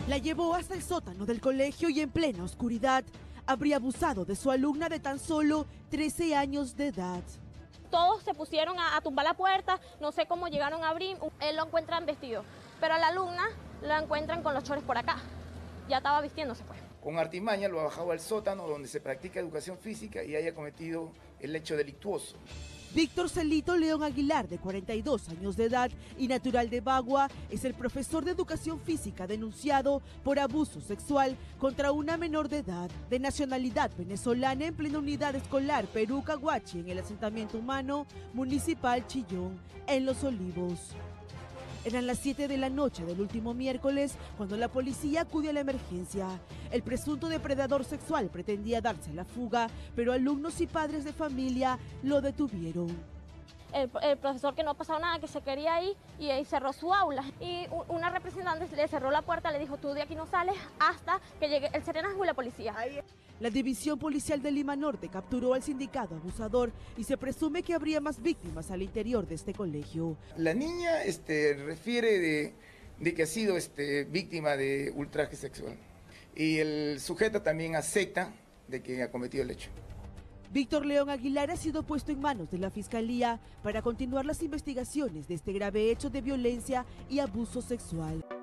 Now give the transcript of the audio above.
La llevó hasta el sótano del colegio y en plena oscuridad habría abusado de su alumna de tan solo 13 años de edad. Todos se pusieron a tumbar la puerta, no sé cómo llegaron a abrir, él lo encuentran vestido, pero a la alumna la encuentran con los chores por acá, ya estaba vistiéndose pues. Con artimaña lo ha bajado al sótano donde se practica educación física y haya cometido el hecho delictuoso. Víctor Celito León Aguilar, de 42 años de edad y natural de Bagua, es el profesor de educación física denunciado por abuso sexual contra una menor de edad de nacionalidad venezolana en plena unidad escolar Perú Caguachi en el asentamiento humano municipal Chillón, en Los Olivos. Eran las 7 de la noche del último miércoles cuando la policía acude a la emergencia. El presunto depredador sexual pretendía darse a la fuga, pero alumnos y padres de familia lo detuvieron. El profesor, que no ha pasado nada, que se quería ir y cerró su aula. Y una representante le cerró la puerta, le dijo: tú de aquí no sales hasta que llegue el serenazgo y la policía. La División Policial de Lima Norte capturó al sindicado abusador y se presume que habría más víctimas al interior de este colegio. La niña refiere de que ha sido víctima de ultraje sexual y el sujeto también acepta de que ha cometido el hecho. Víctor León Aguilar ha sido puesto en manos de la Fiscalía para continuar las investigaciones de este grave hecho de violencia y abuso sexual.